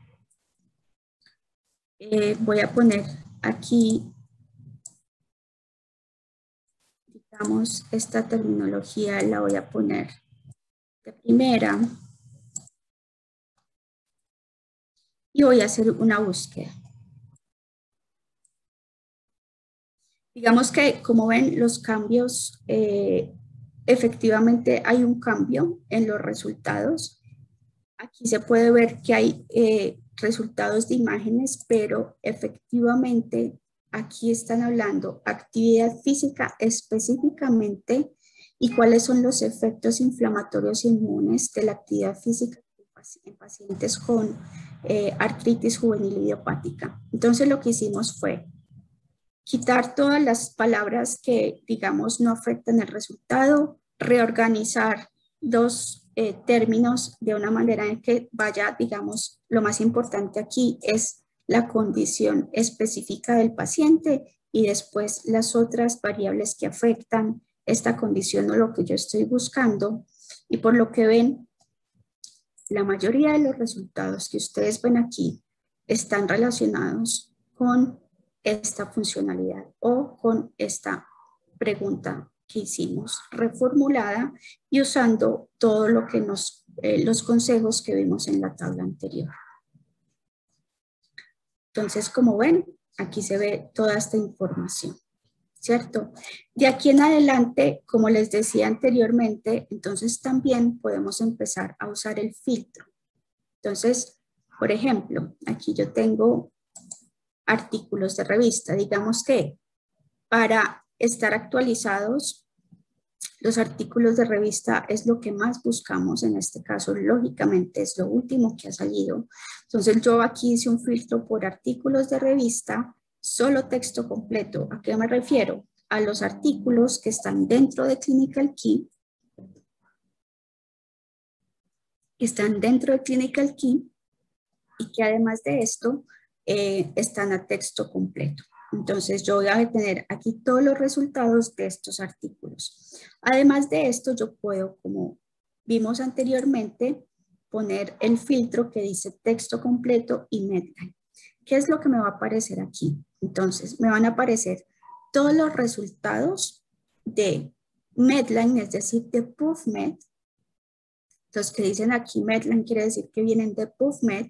Eh, voy a poner aquí, digamos, esta terminología la voy a poner de primera y voy a hacer una búsqueda. Digamos que, como ven, los cambios, eh, efectivamente hay un cambio en los resultados. Aquí se puede ver que hay eh, resultados de imágenes, pero efectivamente aquí están hablando actividad física específicamente y cuáles son los efectos inflamatorios inmunes de la actividad física en pacientes con eh, artritis juvenil idiopática. Entonces lo que hicimos fue quitar todas las palabras que, digamos, no afectan el resultado, reorganizar los eh, términos de una manera en que vaya, digamos, lo más importante aquí es la condición específica del paciente y después las otras variables que afectan esta condición o lo que yo estoy buscando. Y por lo que ven, la mayoría de los resultados que ustedes ven aquí están relacionados con esta funcionalidad o con esta pregunta que hicimos reformulada y usando todo lo que nos, eh, los consejos que vimos en la tabla anterior. Entonces, como ven, aquí se ve toda esta información, ¿cierto? De aquí en adelante, como les decía anteriormente, entonces también podemos empezar a usar el filtro. Entonces, por ejemplo, aquí yo tengo artículos de revista. Digamos que para estar actualizados, los artículos de revista es lo que más buscamos en este caso. Lógicamente es lo último que ha salido. Entonces yo aquí hice un filtro por artículos de revista, solo texto completo. ¿A qué me refiero? A los artículos que están dentro de Clinical Key, que están dentro de Clinical Key y que además de esto eh, están a texto completo. Entonces yo voy a tener aquí todos los resultados de estos artículos. Además de esto yo puedo, como vimos anteriormente, poner el filtro que dice texto completo y Medline. ¿Qué es lo que me va a aparecer aquí? Entonces me van a aparecer todos los resultados de Medline, es decir, de PubMed. Los que dicen aquí Medline quiere decir que vienen de PubMed.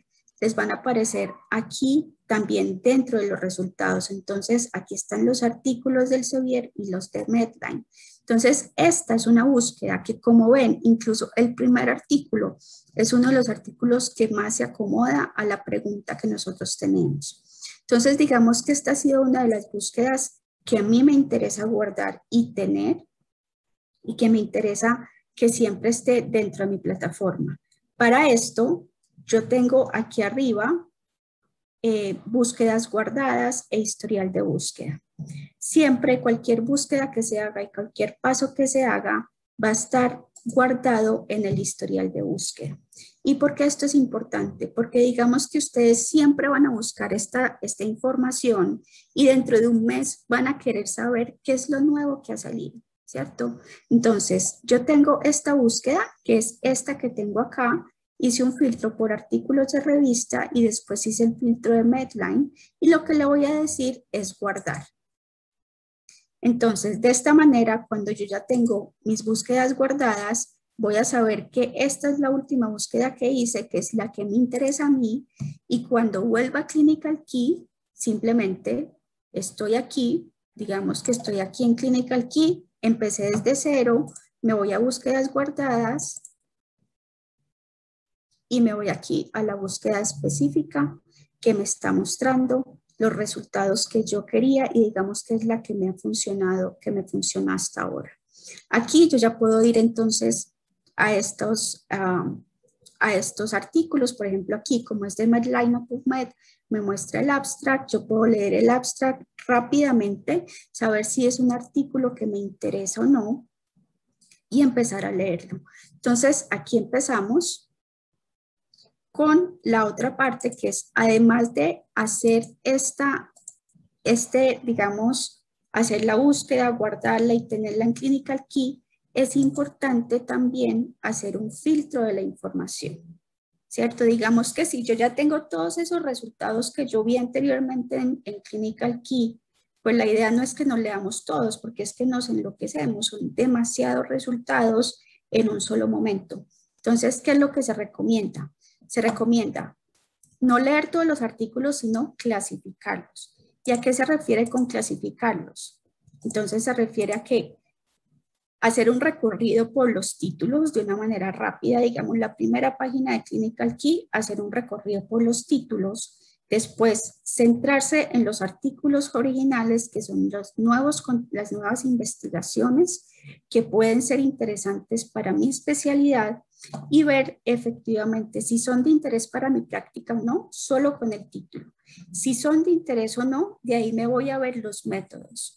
les van a aparecer aquí también dentro de los resultados. Entonces, aquí están los artículos del Sevier y los de Medline. Entonces, esta es una búsqueda que, como ven, incluso el primer artículo es uno de los artículos que más se acomoda a la pregunta que nosotros tenemos. Entonces, digamos que esta ha sido una de las búsquedas que a mí me interesa guardar y tener y que me interesa que siempre esté dentro de mi plataforma. Para esto, yo tengo aquí arriba eh, búsquedas guardadas e historial de búsqueda. Siempre cualquier búsqueda que se haga y cualquier paso que se haga va a estar guardado en el historial de búsqueda. ¿Y por qué esto es importante? Porque digamos que ustedes siempre van a buscar esta, esta información y dentro de un mes van a querer saber qué es lo nuevo que ha salido, ¿cierto? Entonces, yo tengo esta búsqueda, que es esta que tengo acá. Hice un filtro por artículos de revista y después hice el filtro de Medline y lo que le voy a decir es guardar. Entonces, de esta manera, cuando yo ya tengo mis búsquedas guardadas, voy a saber que esta es la última búsqueda que hice, que es la que me interesa a mí, y cuando vuelva a Clinical Key, simplemente estoy aquí, digamos que estoy aquí en Clinical Key, empecé desde cero, me voy a búsquedas guardadas, y me voy aquí a la búsqueda específica que me está mostrando los resultados que yo quería y digamos que es la que me ha funcionado, que me funciona hasta ahora. Aquí yo ya puedo ir entonces a estos, um, a estos artículos, por ejemplo aquí como es de Medline o PubMed, me muestra el abstract, yo puedo leer el abstract rápidamente, saber si es un artículo que me interesa o no y empezar a leerlo. Entonces aquí empezamos con la otra parte que es, además de hacer esta, este, digamos, hacer la búsqueda, guardarla y tenerla en Clinical Key, es importante también hacer un filtro de la información, ¿cierto? Digamos que si yo ya tengo todos esos resultados que yo vi anteriormente en, en Clinical Key, pues la idea no es que nos leamos todos, porque es que nos enloquecemos, son demasiados resultados en un solo momento. Entonces, ¿qué es lo que se recomienda? Se recomienda no leer todos los artículos, sino clasificarlos. ¿Y a qué se refiere con clasificarlos? Entonces se refiere a que hacer un recorrido por los títulos de una manera rápida, digamos la primera página de Clinical Key, hacer un recorrido por los títulos, después centrarse en los artículos originales que son los nuevos, las nuevas investigaciones que pueden ser interesantes para mi especialidad y ver efectivamente si son de interés para mi práctica o no, solo con el título. Si son de interés o no, de ahí me voy a ver los métodos.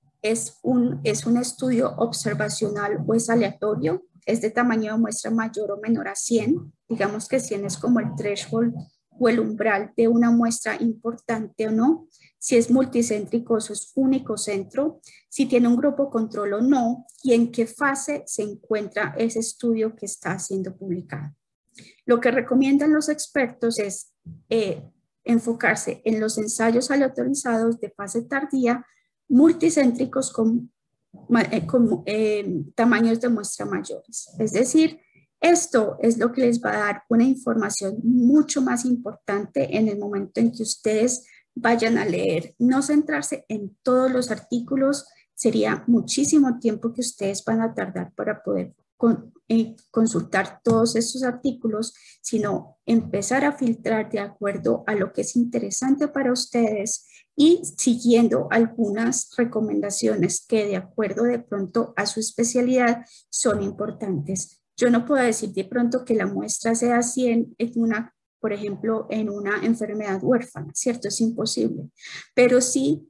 Es un, es un estudio observacional o es aleatorio, es de tamaño de muestra mayor o menor a cien, digamos que cien es como el threshold o el umbral de una muestra importante o no, si es multicéntrico o es único centro, si tiene un grupo control o no, y en qué fase se encuentra ese estudio que está siendo publicado. Lo que recomiendan los expertos es eh, enfocarse en los ensayos aleatorizados de fase tardía, multicéntricos con, eh, con eh, tamaños de muestra mayores. Es decir, esto es lo que les va a dar una información mucho más importante en el momento en que ustedes vayan a leer. No centrarse en todos los artículos, sería muchísimo tiempo que ustedes van a tardar para poder con, eh, consultar todos estos artículos, sino empezar a filtrar de acuerdo a lo que es interesante para ustedes y siguiendo algunas recomendaciones que de acuerdo de pronto a su especialidad son importantes. Yo no puedo decir de pronto que la muestra sea cien en una, por ejemplo, en una enfermedad huérfana, ¿cierto? Es imposible, pero sí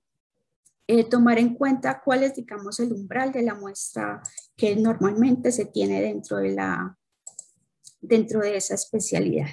eh, tomar en cuenta cuál es, digamos, el umbral de la muestra que normalmente se tiene dentro de, la, dentro de esa especialidad.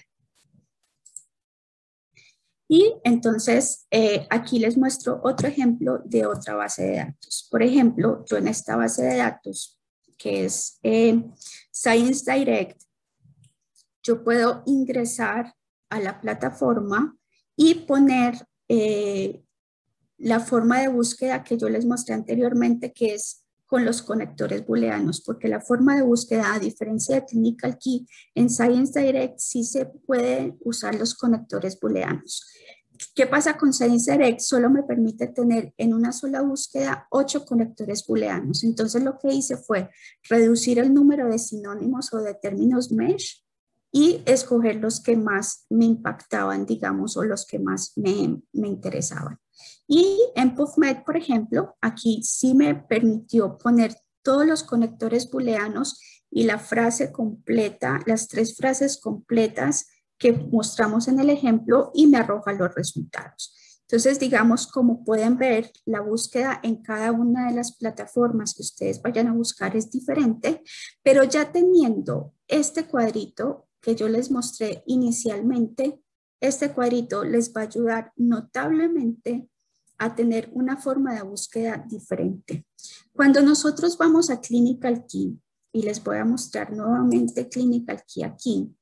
Y entonces eh, aquí les muestro otro ejemplo de otra base de datos. Por ejemplo, yo en esta base de datos, que es eh, Science Direct, yo puedo ingresar a la plataforma y poner eh, la forma de búsqueda que yo les mostré anteriormente, que es con los conectores booleanos, porque la forma de búsqueda, a diferencia de Clinical Key, en Science Direct sí se pueden usar los conectores booleanos. ¿Qué pasa con Science Direct? Solo me permite tener en una sola búsqueda ocho conectores booleanos. Entonces lo que hice fue reducir el número de sinónimos o de términos mesh y escoger los que más me impactaban, digamos, o los que más me, me interesaban. Y en PubMed, por ejemplo, aquí sí me permitió poner todos los conectores booleanos y la frase completa, las tres frases completas que mostramos en el ejemplo y me arroja los resultados. Entonces, digamos, como pueden ver, la búsqueda en cada una de las plataformas que ustedes vayan a buscar es diferente, pero ya teniendo este cuadrito que yo les mostré inicialmente, este cuadrito les va a ayudar notablemente a tener una forma de búsqueda diferente. Cuando nosotros vamos a Clinical Key, y les voy a mostrar nuevamente Clinical Key aquí,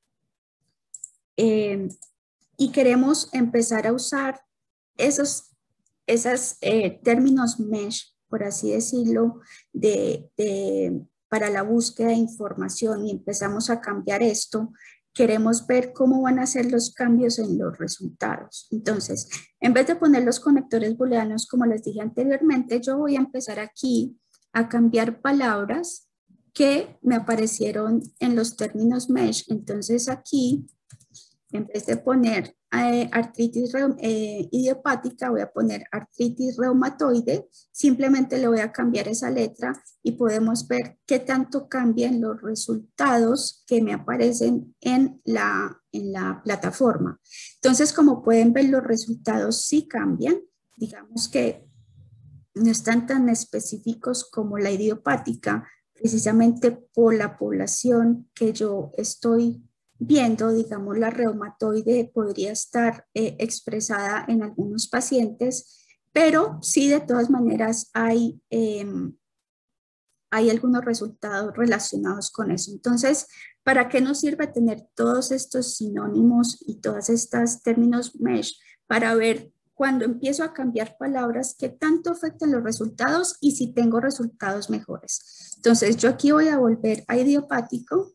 eh, y queremos empezar a usar esos esos, eh, términos mesh, por así decirlo, de, de, para la búsqueda de información y empezamos a cambiar esto, queremos ver cómo van a ser los cambios en los resultados. Entonces, en vez de poner los conectores booleanos, como les dije anteriormente, yo voy a empezar aquí a cambiar palabras que me aparecieron en los términos mesh. Entonces aquí, en vez de poner eh, artritis eh, idiopática, voy a poner artritis reumatoide, simplemente le voy a cambiar esa letra y podemos ver qué tanto cambian los resultados que me aparecen en la, en la plataforma. Entonces, como pueden ver, los resultados sí cambian, digamos que no están tan específicos como la idiopática, precisamente por la población que yo estoy viendo, digamos, la reumatoide podría estar eh, expresada en algunos pacientes, pero sí, de todas maneras, hay, eh, hay algunos resultados relacionados con eso. Entonces, ¿para qué nos sirve tener todos estos sinónimos y todos estos términos mesh? Para ver cuando empiezo a cambiar palabras, qué tanto afectan los resultados y si tengo resultados mejores. Entonces, yo aquí voy a volver a idiopático.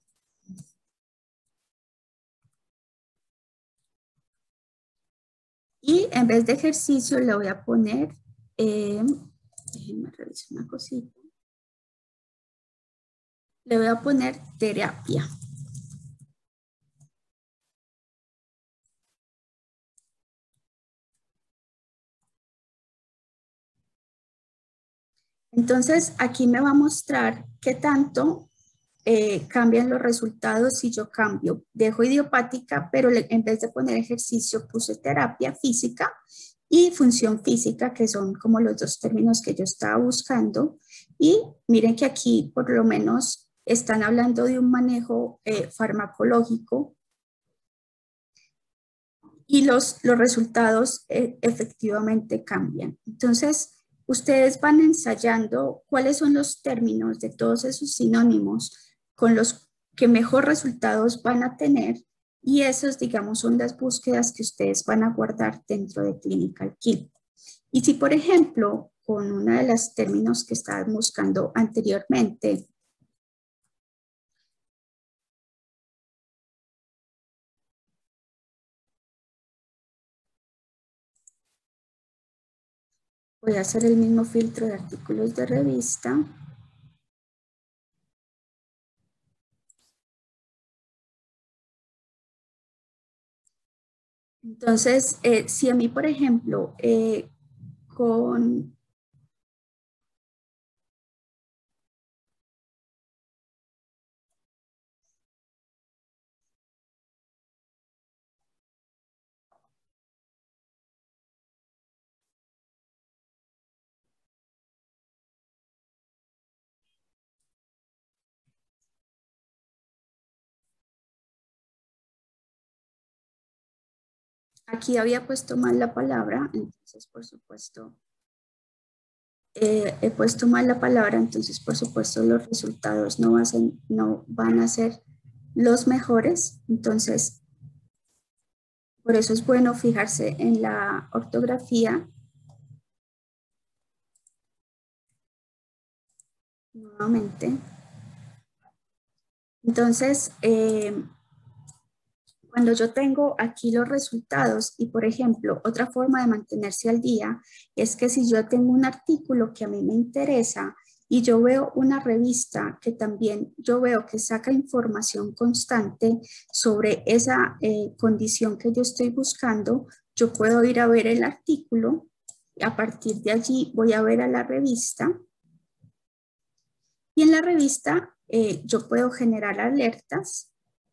Y en vez de ejercicio le voy a poner, eh, déjenme revisar una cosita. Le voy a poner terapia. Entonces, aquí me va a mostrar qué tanto eh, cambian los resultados si yo cambio. Dejo idiopática, pero le, en vez de poner ejercicio puse terapia física y función física, que son como los dos términos que yo estaba buscando. Y miren que aquí por lo menos están hablando de un manejo eh, farmacológico y los, los resultados eh, efectivamente cambian. Entonces, ustedes van ensayando cuáles son los términos de todos esos sinónimos con los que mejor resultados van a tener y esos, digamos, son las búsquedas que ustedes van a guardar dentro de Clinical Key. Y si, por ejemplo, con uno de los términos que estaban buscando anteriormente, voy a hacer el mismo filtro de artículos de revista. Entonces, eh, si a mí, por ejemplo, eh, con aquí había puesto mal la palabra, entonces por supuesto eh, he puesto mal la palabra, entonces por supuesto los resultados no, va ser, no van a ser los mejores, entonces por eso es bueno fijarse en la ortografía. nuevamente. Entonces, eh, cuando yo tengo aquí los resultados y, por ejemplo, otra forma de mantenerse al día es que si yo tengo un artículo que a mí me interesa y yo veo una revista que también yo veo que saca información constante sobre esa eh, condición que yo estoy buscando, yo puedo ir a ver el artículo y a partir de allí voy a ver a la revista y en la revista eh, yo puedo generar alertas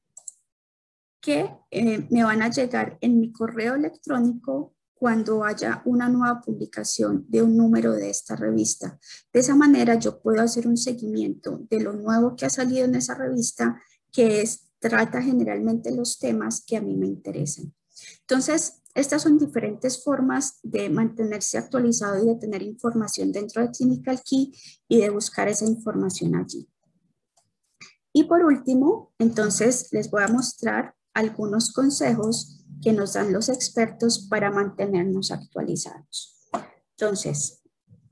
que eh, me van a llegar en mi correo electrónico cuando haya una nueva publicación de un número de esta revista. De esa manera yo puedo hacer un seguimiento de lo nuevo que ha salido en esa revista, que es, trata generalmente los temas que a mí me interesan. Entonces, estas son diferentes formas de mantenerse actualizado y de tener información dentro de Clinical Key y de buscar esa información allí. Y por último, entonces les voy a mostrar algunos consejos que nos dan los expertos para mantenernos actualizados. Entonces,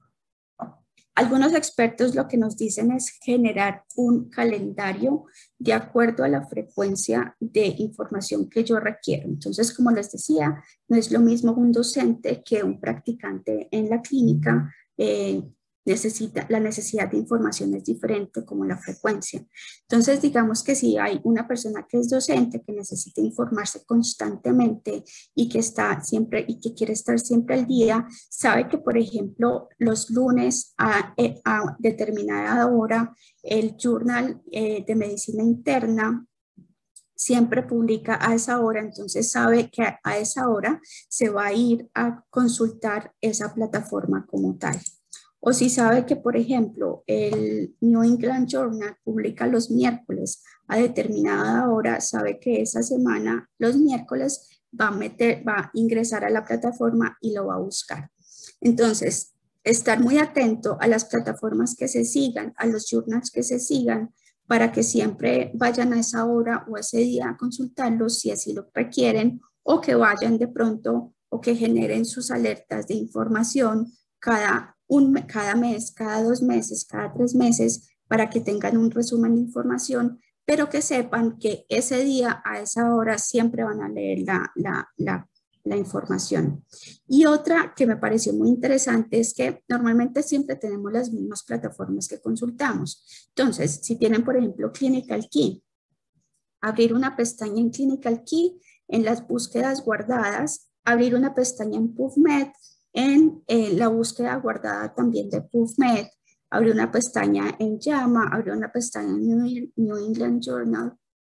algunos expertos lo que nos dicen es generar un calendario de acuerdo a la frecuencia de información que yo requiero. Entonces, como les decía, no es lo mismo un docente que un practicante en la clínica. Eh, necesita, la necesidad de información es diferente como la frecuencia. Entonces, digamos que si hay una persona que es docente que necesita informarse constantemente y que está siempre y que quiere estar siempre al día, sabe que, por ejemplo, los lunes a, a determinada hora, el Journal eh, de Medicina Interna siempre publica a esa hora, entonces sabe que a esa hora se va a ir a consultar esa plataforma como tal. O si sabe que, por ejemplo, el New England Journal publica los miércoles a determinada hora, sabe que esa semana, los miércoles, va a, meter, va a ingresar a la plataforma y lo va a buscar. Entonces, estar muy atento a las plataformas que se sigan, a los journals que se sigan, para que siempre vayan a esa hora o ese día a consultarlos si así lo requieren, o que vayan de pronto o que generen sus alertas de información cada Un, cada mes, cada dos meses, cada tres meses, para que tengan un resumen de información, pero que sepan que ese día, a esa hora, siempre van a leer la, la, la, la información. Y otra que me pareció muy interesante es que normalmente siempre tenemos las mismas plataformas que consultamos. Entonces, si tienen, por ejemplo, Clinical Key, abrir una pestaña en Clinical Key, en las búsquedas guardadas, abrir una pestaña en PubMed, en eh, la búsqueda guardada también de PubMed, abrir una pestaña en JAMA, abrir una pestaña en New, New England Journal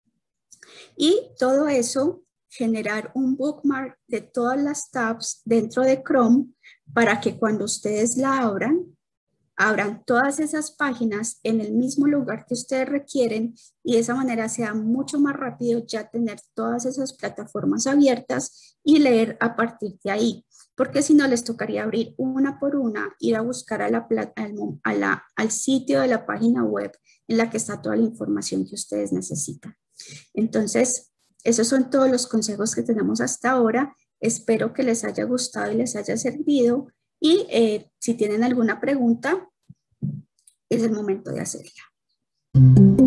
y todo eso generar un bookmark de todas las tabs dentro de Chrome para que cuando ustedes la abran, abran todas esas páginas en el mismo lugar que ustedes requieren y de esa manera sea mucho más rápido ya tener todas esas plataformas abiertas y leer a partir de ahí. Porque si no les tocaría abrir una por una, ir a buscar a la, a la, al sitio de la página web en la que está toda la información que ustedes necesitan. Entonces, esos son todos los consejos que tenemos hasta ahora. Espero que les haya gustado y les haya servido. Y eh, si tienen alguna pregunta, es el momento de hacerla.